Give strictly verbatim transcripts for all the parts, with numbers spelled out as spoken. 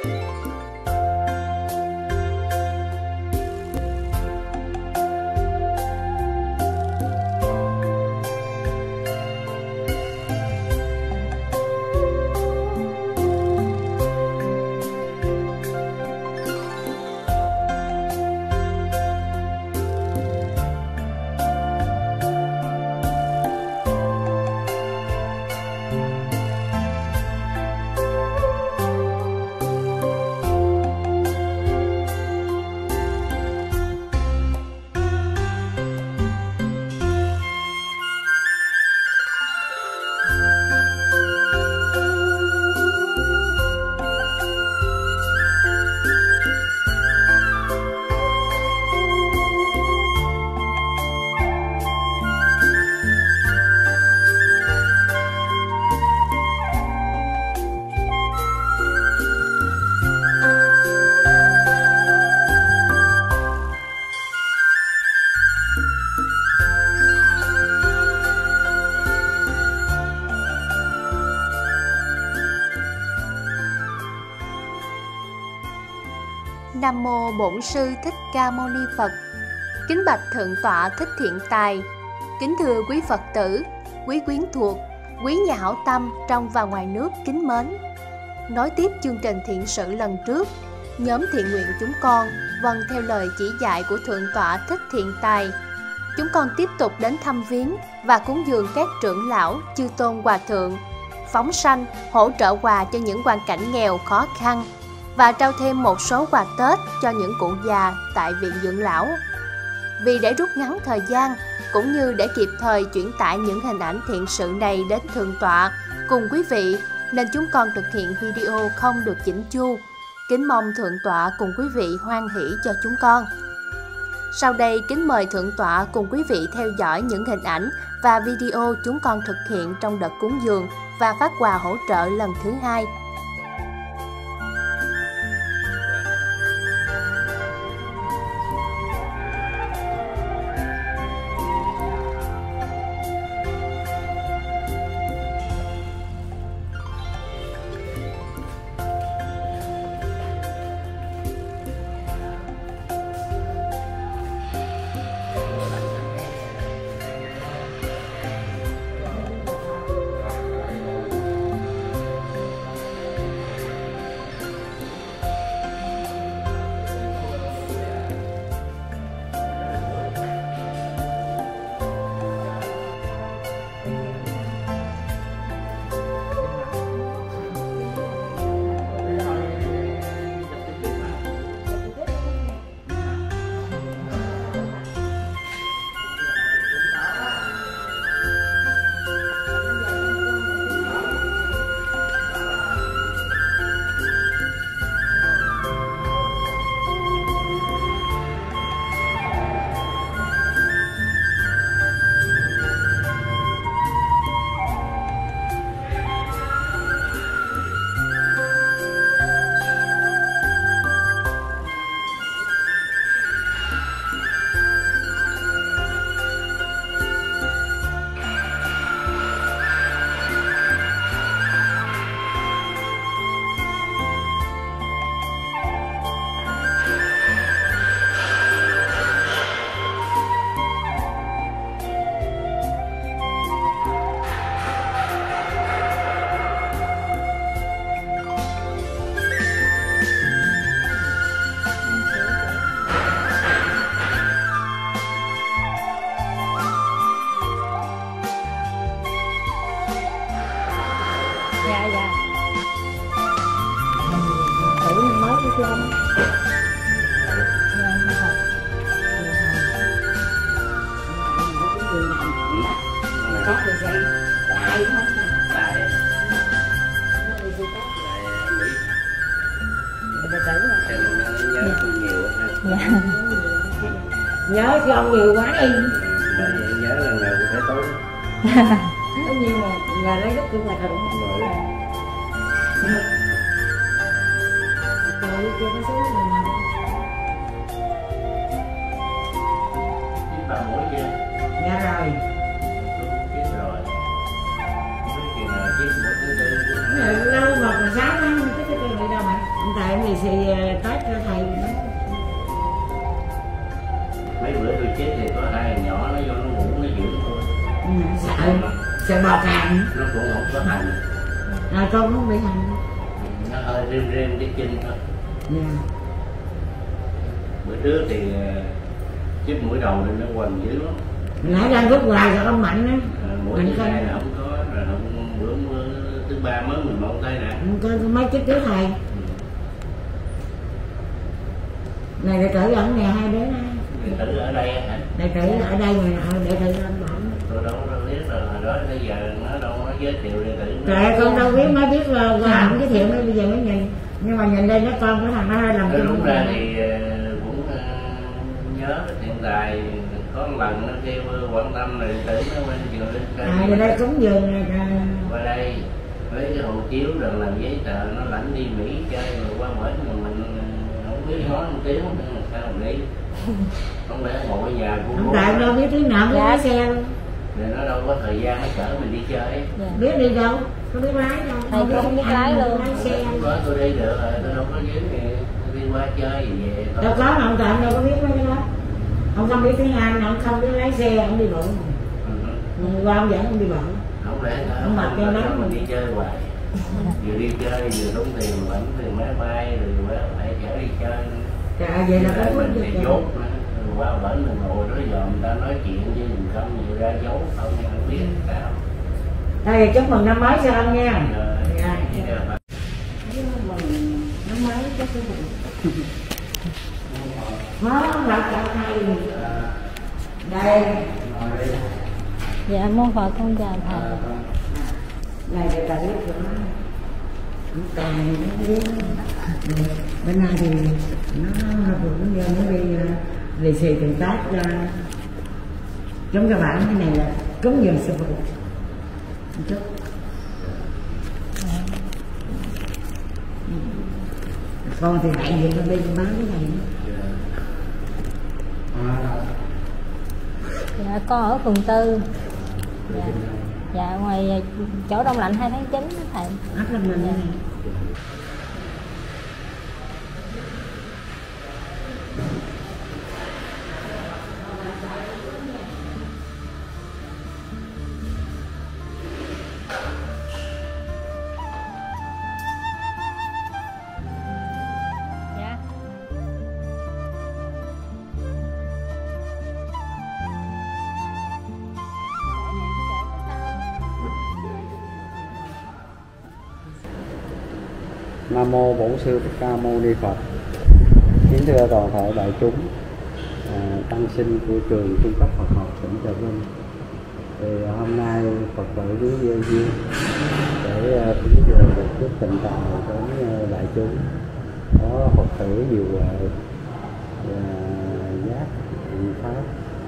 Nam mô Bổn Sư Thích Ca Mâu Ni Phật. Kính bạch Thượng tọa Thích Thiện Tài. Kính thưa quý Phật tử, quý quyến thuộc, quý nhà hảo tâm trong và ngoài nước kính mến. Nói tiếp chương trình thiện sự lần trước, nhóm thiện nguyện chúng con vâng theo lời chỉ dạy của Thượng tọa Thích Thiện Tài. Chúng con tiếp tục đến thăm viếng và cúng dường các trưởng lão, chư tôn hòa thượng, phóng sanh, hỗ trợ quà cho những hoàn cảnh nghèo khó khăn và trao thêm một số quà Tết cho những cụ già tại viện dưỡng lão. Vì để rút ngắn thời gian cũng như để kịp thời chuyển tải những hình ảnh thiện sự này đến Thượng tọa cùng quý vị nên chúng con thực hiện video không được chỉnh chu. Kính mong Thượng tọa cùng quý vị hoan hỷ cho chúng con. Sau đây kính mời Thượng tọa cùng quý vị theo dõi những hình ảnh và video chúng con thực hiện trong đợt cúng dường và phát quà hỗ trợ lần thứ hai. Dạ dạ. Thử mới đi không? Có thì sao? Tại không? Tại. Tại gì có? Tại Mỹ. Mình tới rồi. Nhớ không nhiều ha. Dạ. Nhớ chứ ông nhiều quá đi. Bởi vậy nhớ lần nào cũng phải tối. Tất nhiên là là lấy đất cũng là thật. Rồi. Rồi chưa có số mình. Bà mỗi kia. Dạ rồi. Biết rồi. Biết kia là biết mỗi thứ tư. Lâu mà còn sáu tháng cái cái này đâu mà. Tại lì xì Tết cho thầy. Mấy bữa tôi chết thì có hai thằng nhỏ nó vô nó ngủ nó giữ thôi. Ừ, sợ sợ bọt hành. Nó cũng không có hành. À, con không bị hành. Nó hơi rêm rêm cái chân thôi. Yeah. Bữa trước thì chích mũi đầu thì nó quằn dữ lắm. Nãy đang rút hoài rồi ông Mạnh á. À, mũi thứ hai là không có, rồi không, bữa thứ ba mới mình mong thấy nè. Không có mấy chích trước thầy. Ừ. Này đệ tử ở nhà hai đứa này. Đệ tử ở đây hả? Đệ tử ở đây mà đệ tử ở Bảo. Tôi đâu có biết rồi, hồi đó tới giờ nó đâu có giới thiệu đệ tử. Trời con đâu biết, mới biết là qua ổng giới thiệu mới bây giờ mới nhìn. Nhưng mà nhìn đây nó con của thằng nó hơi làm chung. Đúng ra thì cũng nhớ hiện tại có một lần nó kêu Quảng Tâm là đệ tử nó bên trường lên ca. À giờ đây cúng dường này. Qua đây với cái hộ chiếu rồi làm giấy tờ nó lãnh đi Mỹ chơi rồi qua bển mà mình không biết nói một tiếng nữa là sao mà đi. Không lẽ ngồi ở nhà của không tại đâu biết tiếng nào biết lái xe luôn. Rồi nó đâu có thời gian nó chở mình đi chơi. Dạ. Biết đi đâu, có biết lái đâu. Thầy cũng không biết lái luôn. Lái xe. Không có tôi đi được rồi, tôi đâu có giấy thì tôi đi qua chơi gì về. Đâu có mà ông Tạm đâu có biết mấy cái đó. Ông không biết tiếng Anh, ông không biết lái xe, ông đi bộ. Ừ. Qua ông dẫn ông đi bộ. Không lẽ ông mặc cho nó mình đi chơi hoài. Vừa đi chơi vừa tốn tiền vẫn tiền máy bay rồi phải chở đi chơi. Trời vậy là có mình thì dốt nữa. Qua bển mình ngồi đó giờ người ta nói chuyện với mình không nhiều ra dấu không không biết sao. Đây chúc mừng năm mới cho ông nha. Rồi, dạ. Chúc mừng năm mới cho chú mừng. Nó là cả thầy. Đây. Dạ mô Phật con chào thầy. Này để ta biết rồi. Còn bên này thì nó cũng như nó đi lì xì từng tác giống các bạn cái này là cúng dường sư phụ chút. Con thì đại diện con đi bán cái này. Dạ con ở phường tư. Dạ, dạ ngoài chỗ Đông Lạnh hai tháng chín đó thầy. Áp lên mình đây này. Nam mô Bổn Sư Thích Ca Mâu Ni Phật. Kính thưa toàn thể đại chúng, à, tăng sinh của trường trung cấp Phật học tỉnh Trà Vinh. Thì hôm nay Phật tử với duyên duyên để cúng dường được chút tịnh tài đến đại chúng. Có Phật tử nhiều huệ và giác thiện pháp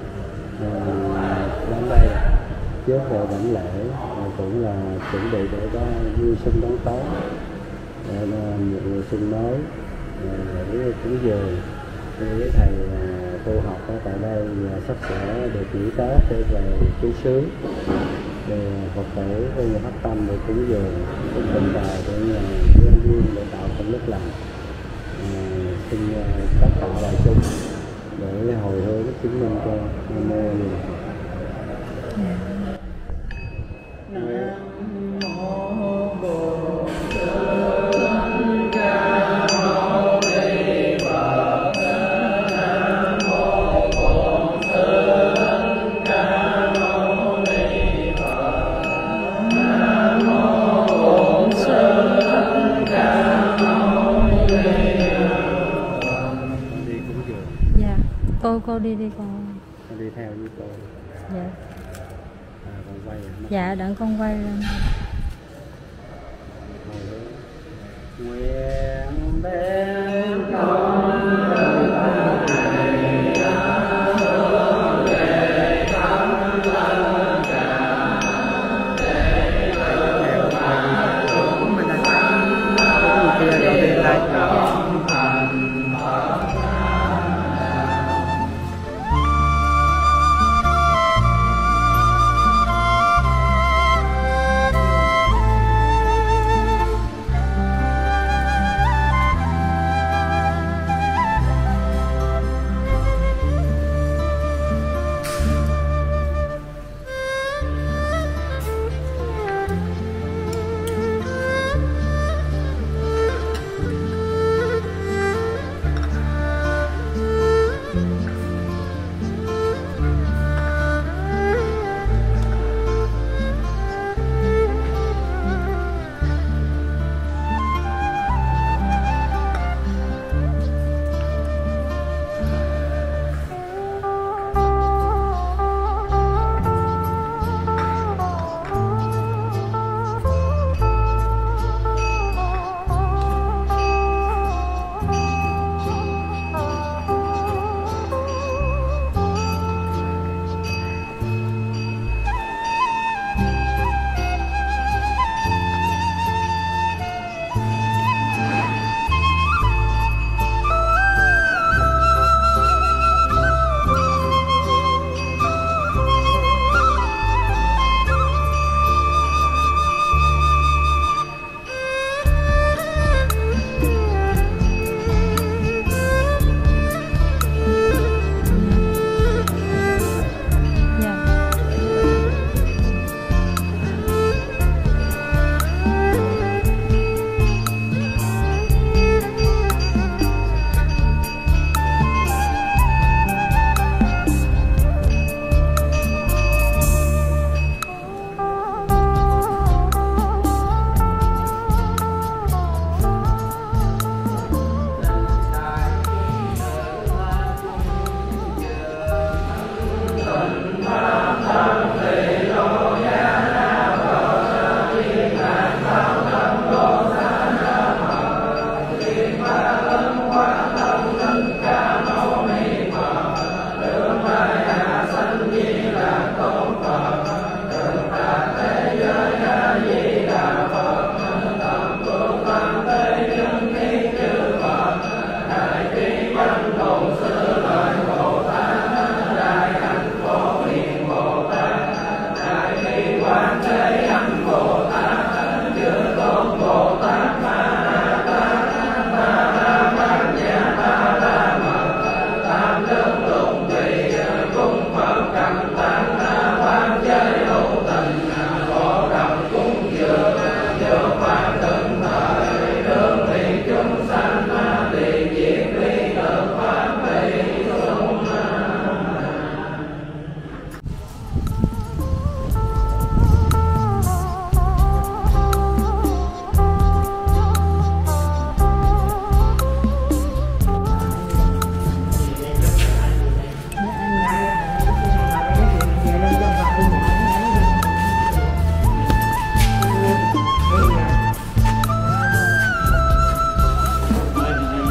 đến đây trước về đảnh lễ cũng là chuẩn bị để có vui xuân đón Tết. Một mùa xuân mới để cúng dường với thầy tu học ở tại đây sắp sửa được nghỉ Tết để về chú xứ để Phật tử với phát tâm để cúng dường cũng tình tài để nhân duyên để tạo công đức lành. Xin tất cả đại chúng để hồi hướng chứng minh cho Nam mô Ni Phật. Cô cô đi đi con. Con đi theo với cô. Dạ. À, con quay. Dạ đặng con quay lên. Nguyện đem con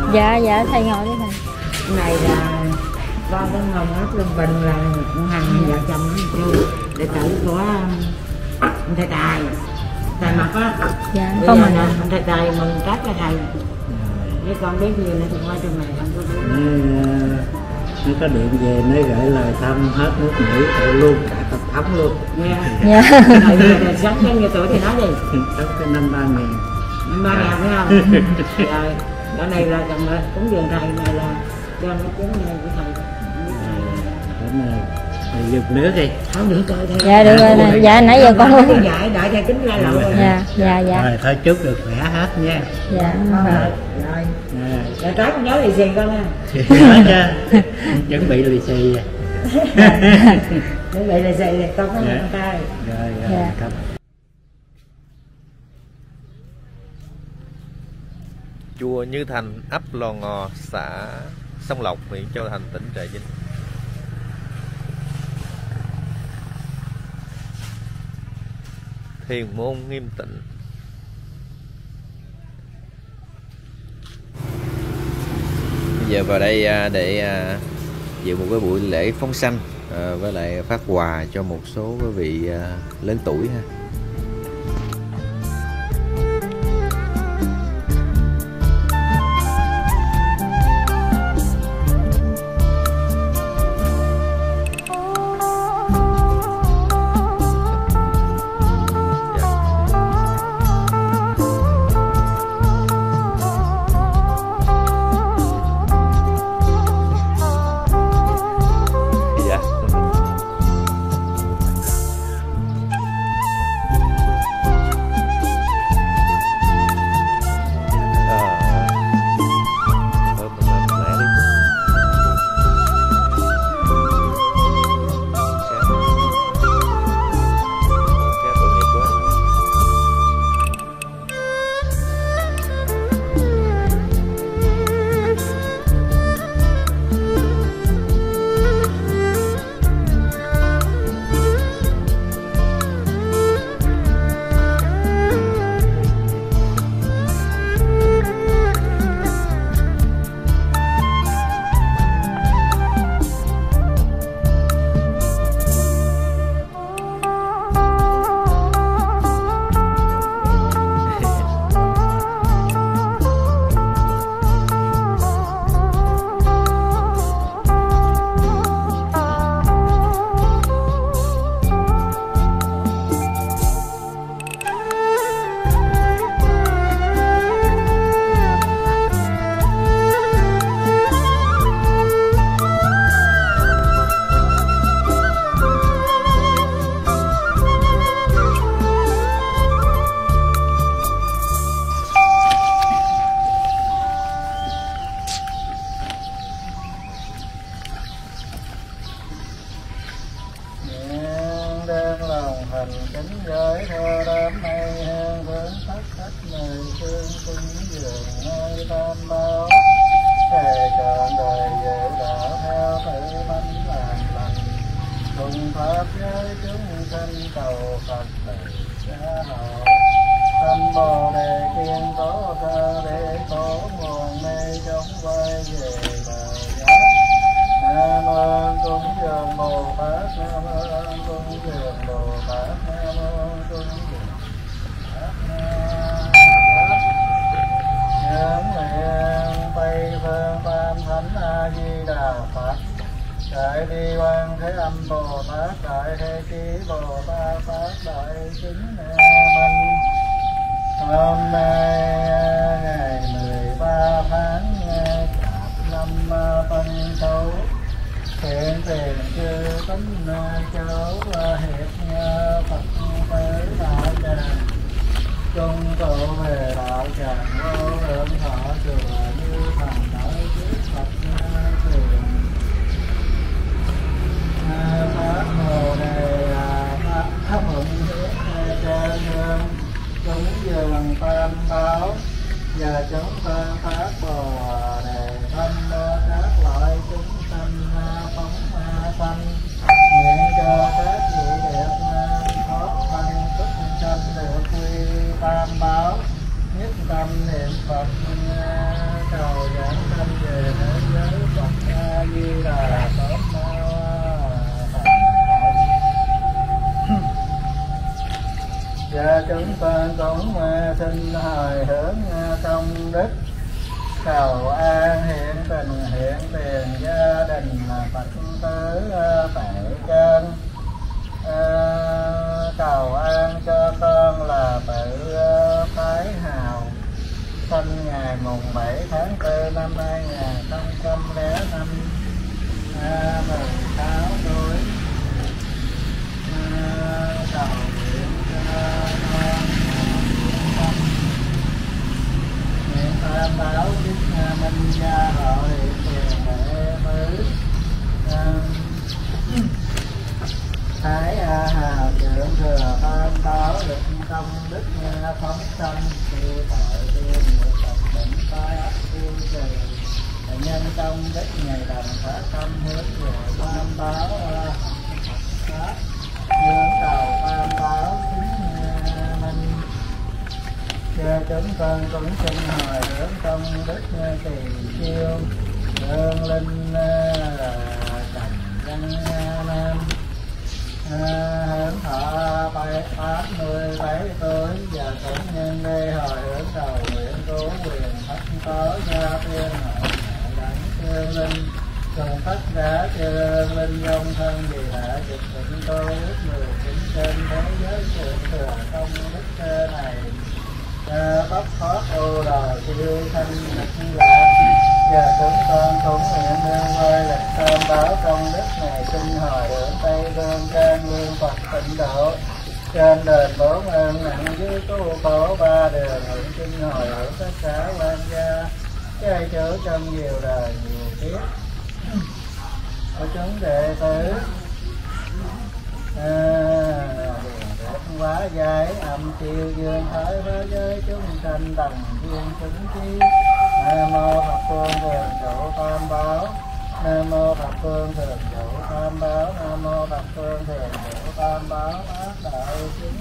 Dạ dạ thầy ngồi đi thầy. Cái này là con cái Hồng ấp Long Bình là hàng vợ chồng nó đệ tử của ông thầy Tài, Tài Mặt á. Dạ bây con giờ mình là ông thầy Tài mừng Tết cho thầy. Với con biết gì nữa thì qua trong này con có biết. Nó có điện về nó gửi lời thăm hết nước Mỹ tự luôn cả tập thống luôn. Nha. Dạ. Thầy là sống bao nhiêu tuổi thì nói đi. Sống cái năm ba ngàn. Năm ba ngàn phải không? Rồi, cái này là chồng cúng dường thầy này là cho nó cúng này của thầy. Cảm ơn. Thầy dùng nước đi. Không được coi thầy. Dạ được rồi nè. Dạ nãy giờ con uống. Dạ, đợi thầy tính ra lậu rồi. Dạ dạ dạ. Rồi thôi chúc được khỏe hết nha. Dạ. Rồi, rồi. Rồi tới con nhớ lì xì con nha. Nhớ chứ. Chuẩn bị lì xì. Chuẩn bị lì xì thì con có Dạ. con tay. Rồi rồi. Dạ. Cảm Chùa Như Thành, ấp Lò Ngò, xã Sông Lộc, huyện Châu Thành, tỉnh Trà Vinh. Thiền môn nghiêm tịnh. Bây giờ vào đây để dự một cái buổi lễ phóng sanh với lại phát quà cho một số quý vị lớn tuổi ha. Đại Bi Quan Thế Âm Bồ Tát, Đại Thế Chí Bồ Tát, Pháp Đại Chính Minh. Hôm nay ngày mười ba tháng Chạp năm Tân Sửu, hiện tiền chư tính cháu hiệp Phật tới đạo tràng, chung tụ về đạo tràng vô lượng thọ chùa Như Thành đại trước Phật thường. Pháp Bồ Đề Pháp Hận Hiếp Trơn Hương cúng dường tam bảo và chúng ta Pháp Bồ Đề tâm các loại chúng sanh phóng sanh, nguyện cho các vị đẹp thoát thân xuất sanh được quy tam bảo, nhất tâm niệm Phật cầu giảng sanh về thế giới Phật A Di Đà Phật mau và chúng con cũng xin hồi hướng công đức cầu an hiện tình hiện tiền gia đình Phật tử tại chân. À, cầu an cho con là tự phái hào sinh ngày mùng bảy tháng tư năm hai nghìn không trăm lẻ năm, à, mười sáu tuổi. À, cầu nguyện cho con nguyện tam bảo đức minh gia hộ hiện tiền đệ tử. À, Thái A Hào trưởng thừa tam bảo lực công đức phóng sanh tiêu tội tiêu nguyện Phật bệnh tai ác tiêu trừ nhân công đức ngày đồng phát tâm hướng về tam bảo pháp hướng cầu tam bảo chứng minh. Cho chúng con cũng xin hồi hướng công đức tỳ chiêu hương linh trần dân nam. À, hưởng thọ bảy tám mươi bảy tuổi và cũng nhân đây hồi hướng cầu nguyện cứu quyền thất tối gia tiên hậu đẳng thiên linh cùng tất cả thiên linh dòng thân vì đã dịch bệnh tôi ước mười chín trên thế giới sự thừa công đức này bóc thoát ô đồ siêu thanh lịch lạc. Giờ chúng con cũng nguyện đương quay lịch tam bảo công đức này xin hồi hướng Tây Phương Trang Nguyên Phật tịnh độ trên đền bốn ơn nặng dưới cứu khổ ba đường nguyện xin hồi hướng tất cả quan gia trai chủ trong nhiều đời nhiều kiếp của chúng đệ tử. À, quá giải âm chiêu dương thái với giới chúng sanh đồng thiên chúng chi. Nam mô Phật Phương Thường Trụ Tam Bảo. Nam mô Phật Phương Thường Trụ Tam Bảo. Nam mô Phật Phương Thường Trụ Tam Bảo. Ác đạo chính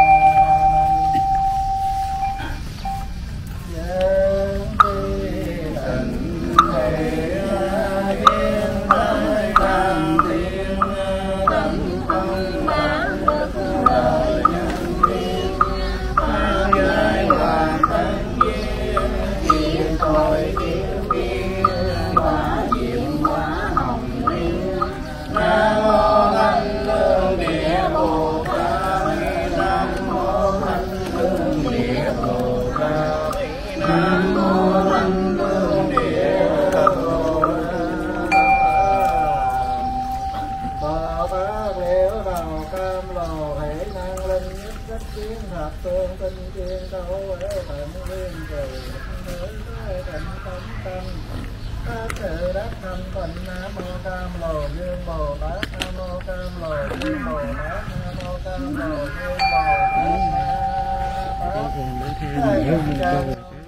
dân đi tịnh thể yên thái tam thiên tấn công bán đức đời nhân thiên ta giới hoàn thân duyên tội kiêu kiêu quả diệm quả hồng liên. Nam mô thanh lương địa bồ tát. Nam mô thanh lương địa bồ tát. Nam mô thanh lương địa bồ tát. Bồ tát liễu đầu cam lồ hệ năng linh nhất rất kiến thập phương tinh chuyên câu huệ tận viên trừ đối với tịnh tâm tâm các sự đắc thanh tịnh. Nam mô cam lồ dương bồ tát. Nam mô cam lồ dương bồ tát. Nam mô cam lồ dương bồ tát.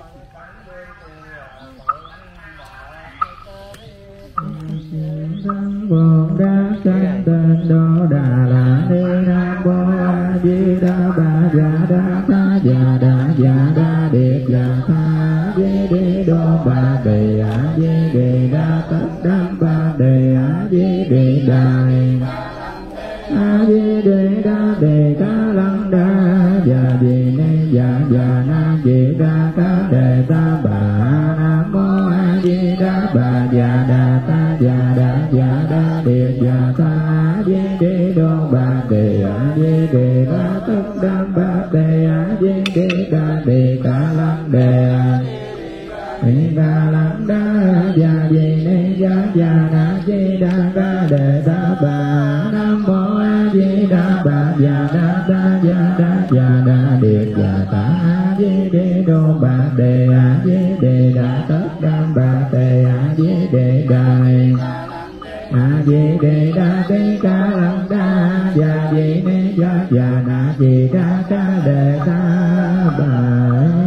Bồ Đát Sanh Tên Đô Đà La Ni. Nam Mô A Di Đà Bà Già Đa Tha Già Đa Già Đa Điệt Già Tha Di Đê Đô Bà Đề A Di Đề Đa Tất Đam Bà Đề A Di Đề Đài A Di Đề Đa Đề Ca Lăng Đa Già Di Nê Già Già Nam Di Đa Ca Đề Ta Bà. Nam Mô A Di Đà Bà Già Đa Ta Già Đa Già Đa Điệt Già Tha A Di Đê Đô Bà Đề A Di Đề Đa Tất Đam Bà Đề A Di Đề Đa Đề Ca Lăng Đề Ca Lăng Đa Già Di Nê Già Già Na Di Đa Ca Đề Ta Bà. Nam Mô A Di Đà Bà Già Đa Ta Già Đa Già Đa Điệt Già Ta A Di Đê Đô Bà Đề A Di Đề Đa Tất Đam Bà Đề A Di Đề Đài A Di Đề Đa Đề Ca Lăng Đa Già Di Nê Già Già Na Di Đa Ca Đề Ta Bà.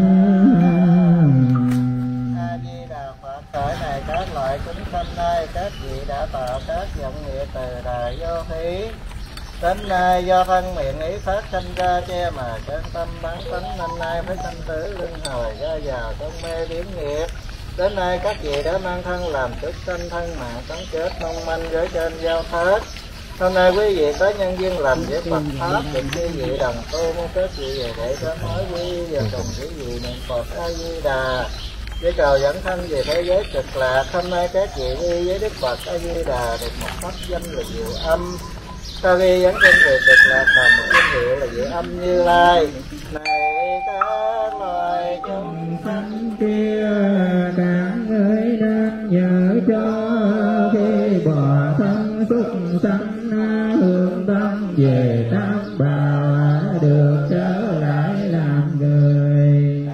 A Di Đà Phật. Cõi này các loại chúng sanh nay các vị đã tạo các vọng nghiệp từ đời vô thí. Đến nay do thân miệng ý phát sanh ra che mà chân tâm bán tánh, nên nay phải sanh tử luân hồi ra vào trong mê biến nghiệp. Đến nay các vị đã mang thân làm chức sanh thân mạng sống chết mong manh với trên giao thết. Hôm nay quý vị có nhân duyên lành với Phật pháp, được quý vị đồng tu mong các vị về để sám hối quý vị và cùng quý vị niệm Phật A Di Đà để cầu dẫn thân về thế giới cực lạc. Hôm nay các vị đi với Đức Phật A Di Đà được một pháp danh là Diệu Âm. Sau khi dẫn thân về cực lạc còn một danh hiệu là Diệu Âm Như Lai. Này các loài chúng sanh kia đáng ơi nên nhớ cho khi bỏ thân xuất sanh hướng tâm về tam bảo được trở lại làm người.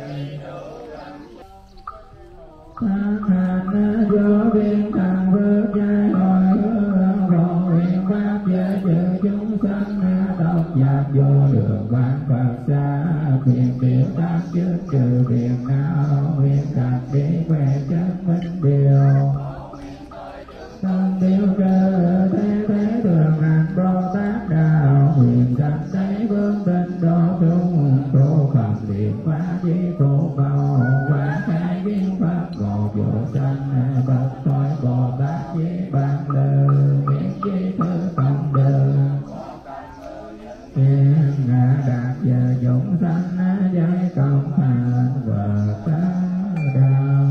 Tham hành do viên thành vượt trái hỏi hương còn nguyện pháp giới trừ chúng sanh độc giác vô lượng quán Phật xa quyền biểu tam trước trừ phiền não nguyện đạt đi quẻ chân minh điều thân điều cơ thế thế thường hành Bồ Tát đạo nguyện sanh thấy vương tinh độ trung số phận niệm phá chí phổ cầu quả khai viên pháp ngộ vô sanh bậc thôi Bồ Tát với ban lơ miễn chí thứ tổng đường thiên ngã đạt giờ chúng sanh giải công thành và tác đạo.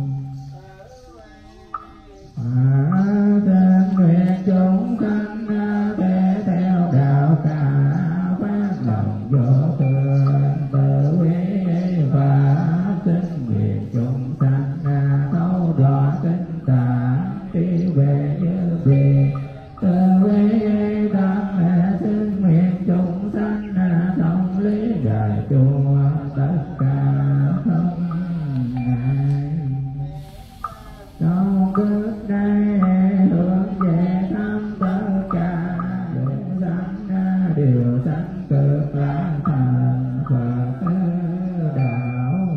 Tên nguyện chúng sanh để theo đạo cả phát lòng vô thường tự quý pháp sinh nguyện chúng sanh thấu rõ kinh tạng đi về như việc tự quý tâm sinh nguyện chúng sanh thông lý đại chùa tất cả không ngại. Trong bước đây hướng về thăm tất cả đường sanh điều sanh cực lạc thành Phật đạo.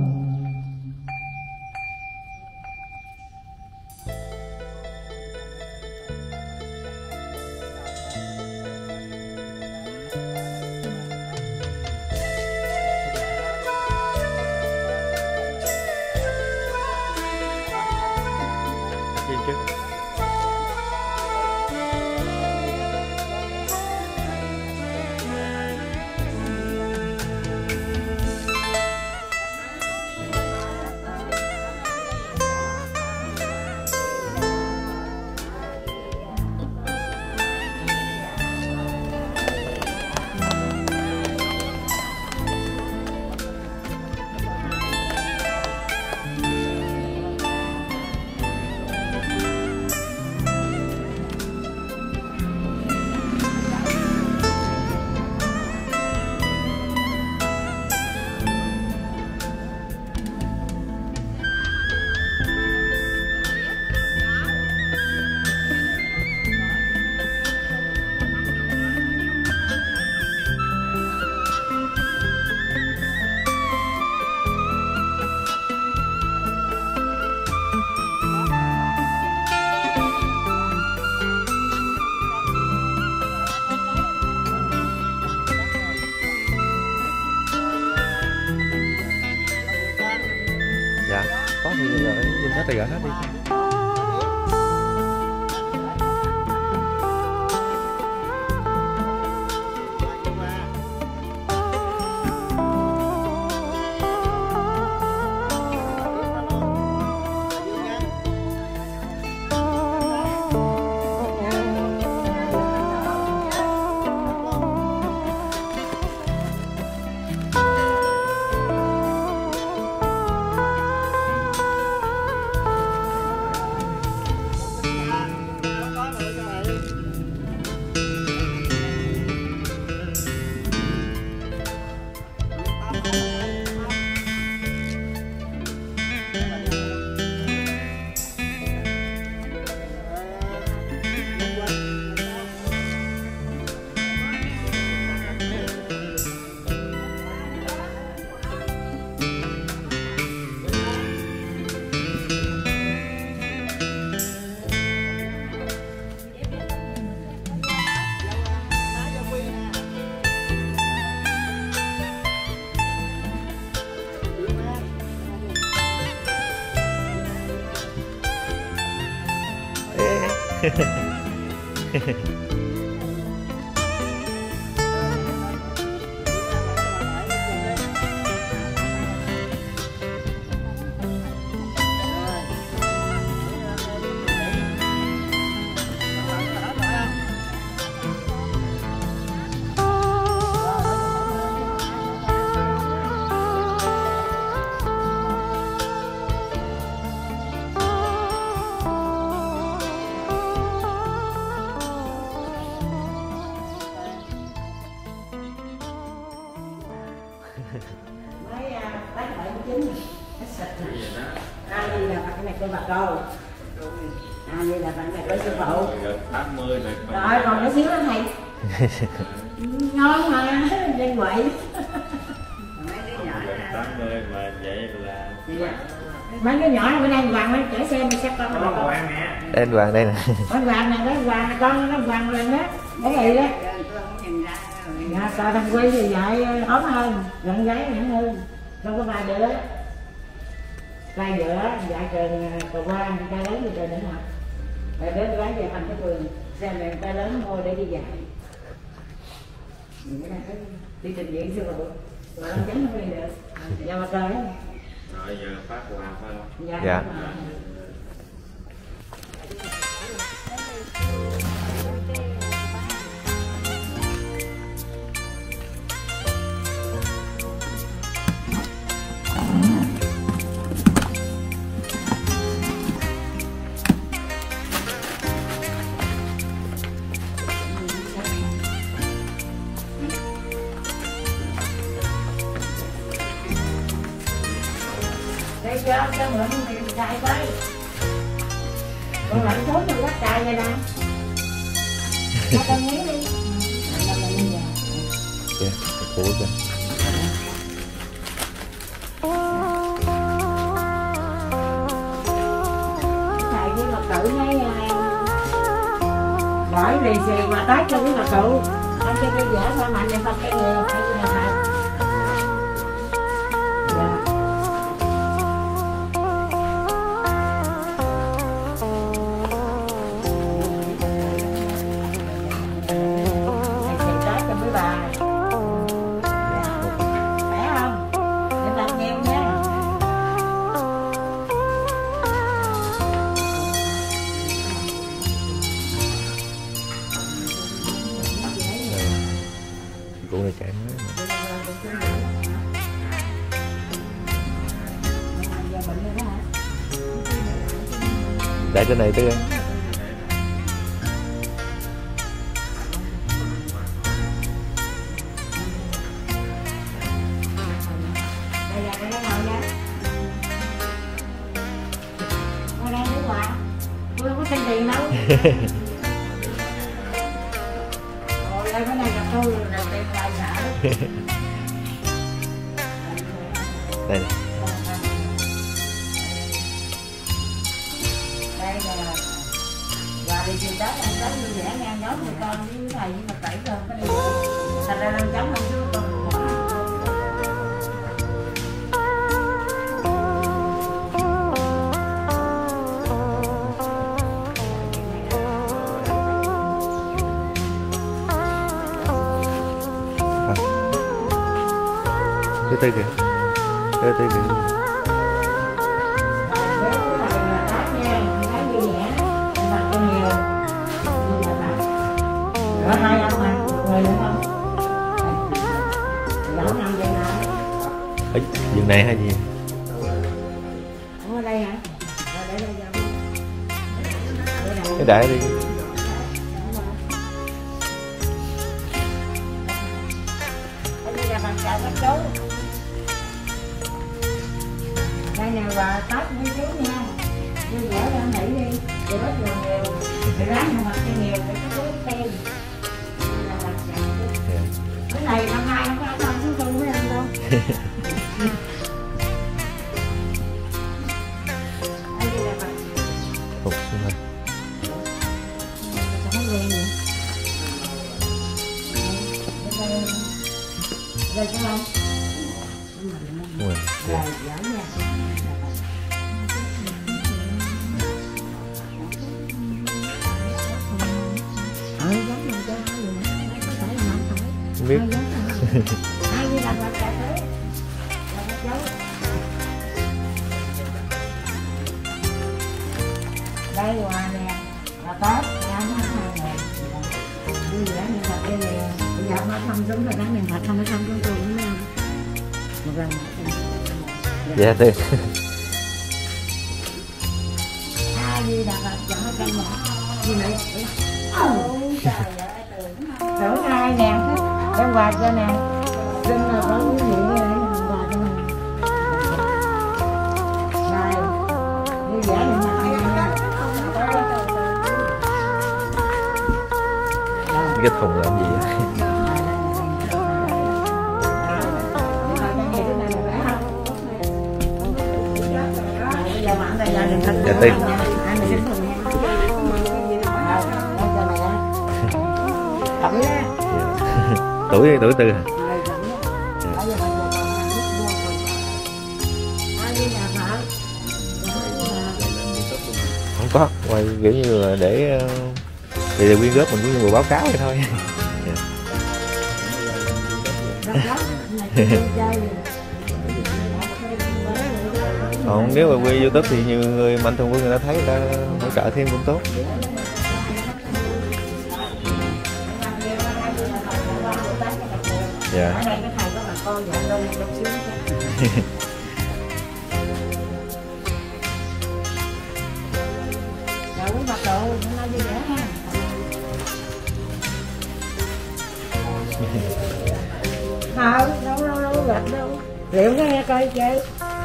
Có thì giờ dùng hết thì gỡ hết đi. Mấy bác bảy mươi chín A Di là Phật này của bà cô, A Di là Phật này của sư phụ. tám mươi rồi. Rồi còn nó xíu đó thầy. Ngon mà, dân quậy. Mấy đứa nhỏ tám mươi mà vậy là mấy đứa nhỏ bữa nay Hoàng mới chở xe đi xếp con rồi. Đây anh Hoàng đây nè. Con Hoàng này, con Hoàng con nó Hoàng lên đó, cái gì đó. Dạ, sao thằng Quy thì dạy ốm hơn, gần gái nhẫn hơn, không có ba đứa. Trai giữa dạy trường cầu quan, trai lớn thì trường đỉnh học. Rồi đứa gái về thành cái vườn, xem này trai lớn mua để đi dạy. Đi trình diễn sư phụ, rồi ông chánh không đi được. Dạ mà trời á. rồi giờ phát quà phải không? Dạ. Dạ. Đây cho cho mượn tiền xài coi. Con lạnh thốn rồi bắt xài vậy nè. Cho con nhé đi. Kìa, cũ kìa. Thầy với Phật tử thấy gỏi lì xì mà tới cho quý Phật tử. Không cho tôi dễ thôi mạnh để Phật cái nhiều. Hay như là Phật. Dạ. Cũng là chạy mới mà. Để cái này tới đây. Đây là cái đó ngồi nha. Ngồi đây nữa quà. Tôi không có xin tiền đâu. Ngồi đây cái này là tôi là tiền tài sản. Đây này. Đây là quà đi trường đất ăn tết vui vẻ ngang nhóm của con với thầy với Phật tử cơm có đi. Thành ra năm chấm không chứ con. Cái tư kìa. Cái tư kìa. Có hai ông mà, một người nữa không? Giấu nằm vậy nào? Ở giường này hay gì? Ở đây hả? Ở đây đây đâu? Cái đại đi. Ở đây là bằng chào các chú. Đây nè quà Tết với chú nha. Vui vẻ cho anh Mỹ đi. Rồi rất nhiều nhiều. Rồi ráng mà mặc cho nhiều để các chú khen. Cái này năm nay không có ăn đâu chứ tôi mới ăn đâu. Đây là mặt Phục xuống thôi. không có quen vậy. Đây đây có không? Ui, Rồi giảm nha. Ai đi làm làm cả thế. Đây quà nè, là Tết, giá nó hai ngàn. Đi giá niệm Phật đây nè, bây giờ nó thăm giống rồi đó, niệm Phật không có thăm trong tuần nữa không? Một lần. Dạ thưa. Ai đi làm Phật cho nó canh một. Gì vậy? Ôi trời ơi, tưởng ai nè, đem quà cho nè. Xin là có quý vị để quà cho mình. Này, đi giả niệm Phật nha. Cái thùng làm gì vậy? Dạ Tiên. Tuổi tuổi tư hả? Không có, ngoài kiểu như là để thì quyên góp mình cũng như một báo cáo vậy thôi. Còn nếu mà quay YouTube thì nhiều người mạnh thường quân người ta thấy người ta hỗ trợ thêm cũng tốt. Dạ. Không, đâu đâu đâu gặp đâu. Liệu cái nghe coi chơi.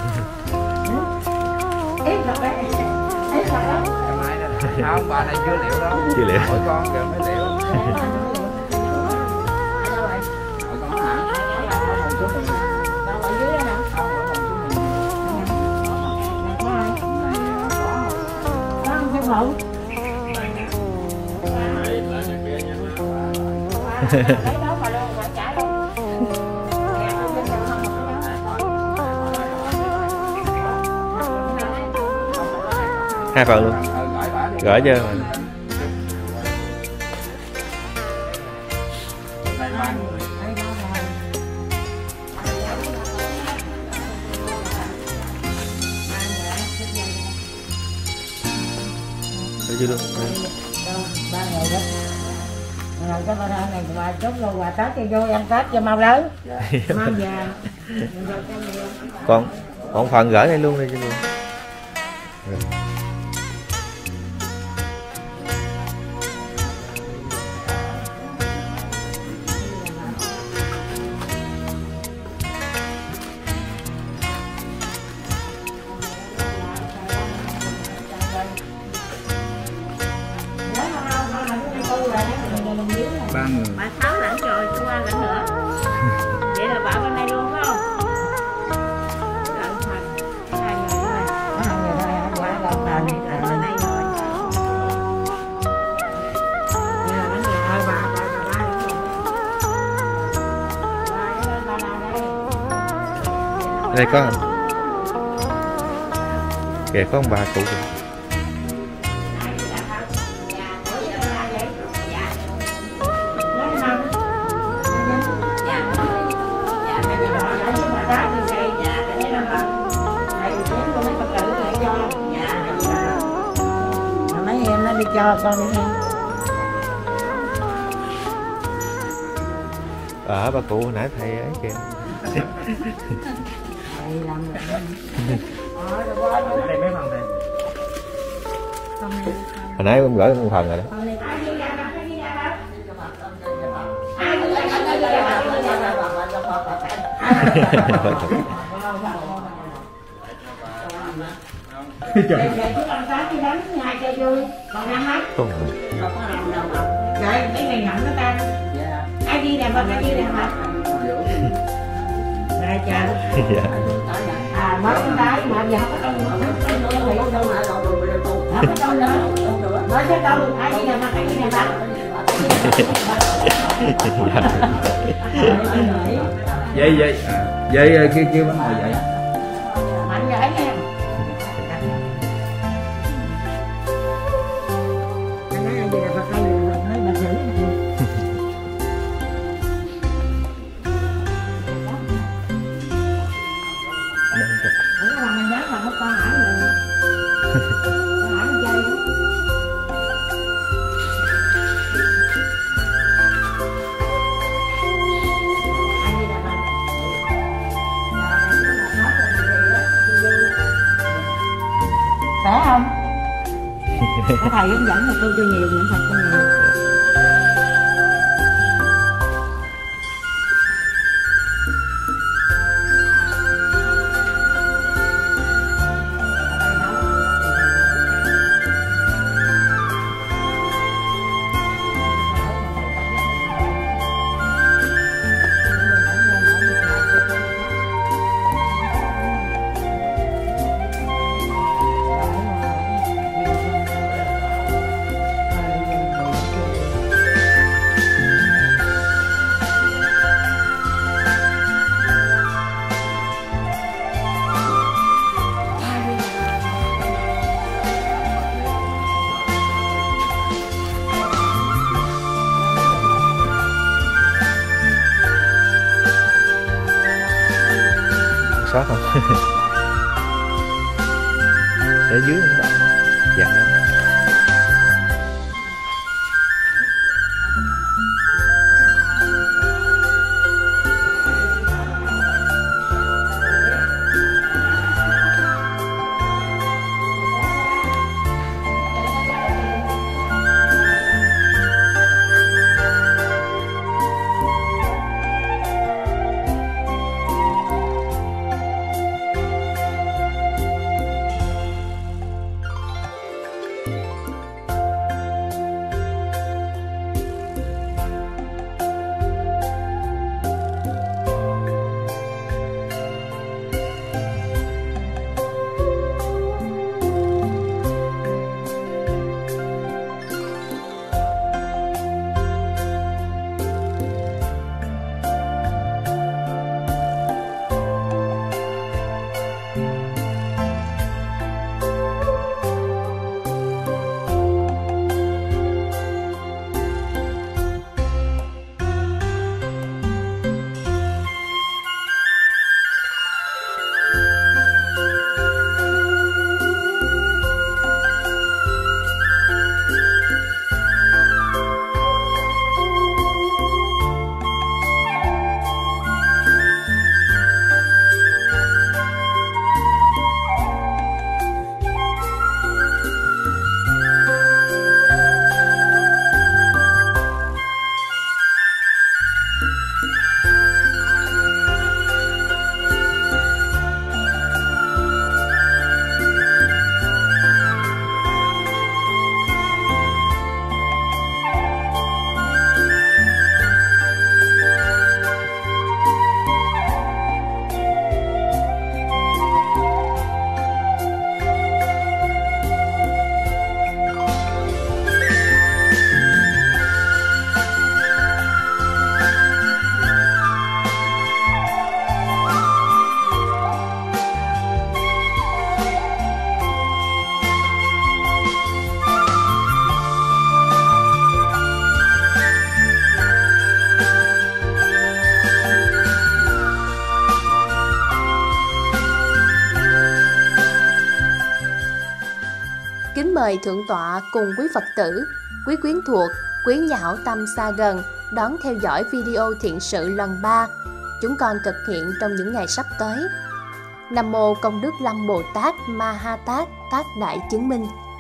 Ít thật đấy. Ít thật đó. Không, bà này chưa liệu đâu. Chưa liệu. Hỏi con kìa mới liệu. Hỏi con hả? Đâu ở dưới đó hả? Có không cái phụ? Lấy đó mà luôn, mà trả luôn. Hai phần luôn. Gửi cho mình. Gửi chưa luôn. Ba ngày đó. Rồi cái ba này quà chốt luôn quà Tết cho vô ăn Tết cho mau lớn. Mau già. Còn còn phần gửi đây luôn đi cho luôn. Rồi. Ba người. Bà Sáu lãnh rồi, tôi qua lãnh nữa. Vậy là bà bên đây luôn phải không? Lãnh thành. Hai người thôi. Hai người thôi hả? Qua lãnh thành thì lãnh bên đây rồi. Vậy là lãnh người thôi bà, bà, bà, bà. Bà lên bà nào đây? Ở đây có không? Kìa có ông bà cụ kìa. Mấy em nó đi cho con đi nha. Ở bà cụ hồi nãy thầy ấy kìa. Thầy làm được. Đây mấy phần này. Hồi nãy em gửi một phần rồi đó. Trời ơi, chứ ăn Tết đi đánh ngày cho vui. Còn ăn hết. Không. Trời, mấy ngày ngậm nó ta. Ai đi nè, mà ai đi nè mà. Rồi chờ. À, mới con tái mà giờ không có đâu nữa. Không có đâu nữa. Nói chứ đâu, ai đi nè mà ai đi nè mà. Vậy vậy. Vậy kia kia bánh ngồi vậy. Mạnh gửi nha. Khỏe không? Có thầy hướng dẫn là tôi cho nhiều niệm Phật cho nhiều. Sót không? Ở dưới không bạn? Dạ. Kính mời Thượng tọa cùng quý Phật tử, quý quyến thuộc, quý nhà hảo tâm xa gần đón theo dõi video thiện sự lần ba chúng con thực hiện trong những ngày sắp tới. Nam mô Công đức Lâm Bồ Tát Ma Ha Tát Tác Đại Chứng Minh.